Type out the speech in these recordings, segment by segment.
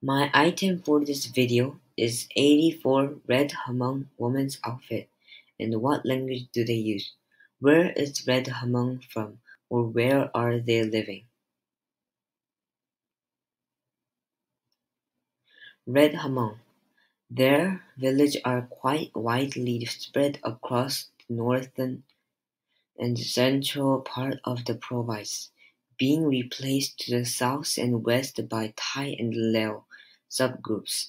My item for this video is 84 Red Hmong woman's outfit. And what language do they use? Where is Red Hmong from, or where are they living? Red Hmong. Their village are quite widely spread across the northern and central part of the province, being replaced to the south and west by Thai and Lao subgroups.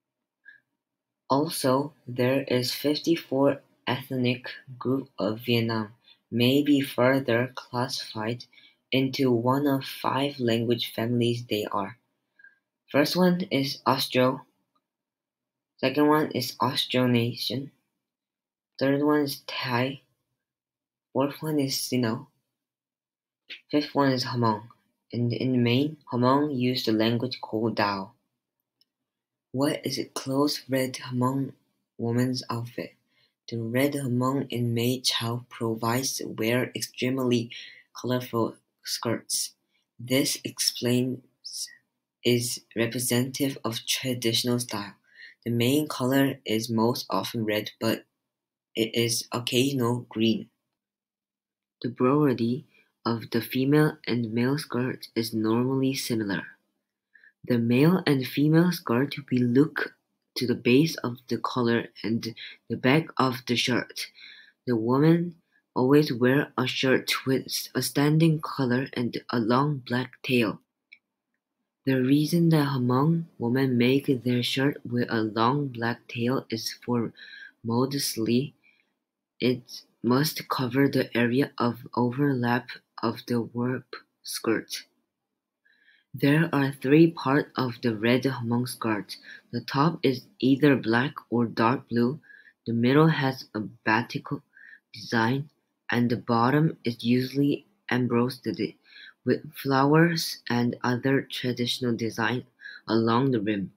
Also, there is 54 ethnic group of Vietnam, may be further classified into one of 5 language families they are. First one is Austro, second one is Austronesian, third one is Thai, fourth one is Sino, fifth one is Hmong, and in the main, Hmong use the language called Dao. What is a close red Hmong woman's outfit? The red Hmong in Mae Chau province wear extremely colorful skirts. This explains is representative of traditional style. The main color is most often red, but it is occasional green. The broderie of the female and male skirt is normally similar. The male and female skirt we look to the base of the collar and the back of the shirt. The women always wear a shirt with a standing collar and a long black tail. The reason that Hmong women make their shirt with a long black tail is for modesty. It must cover the area of overlap of the warp skirt. There are 3 parts of the red Hmong skirt. The top is either black or dark blue, the middle has a batik design, and the bottom is usually embossed with flowers and other traditional design along the rim.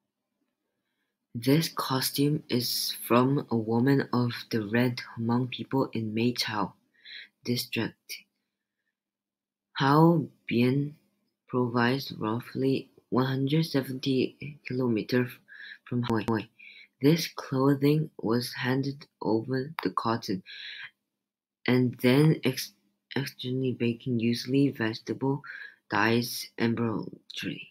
This costume is from a woman of the Red Hmong people in Mae Chau district. Hau Bien provides roughly 170 kilometers from Hanoi. This clothing was handed over the cotton and then externally baking usually vegetable dyes embroidery.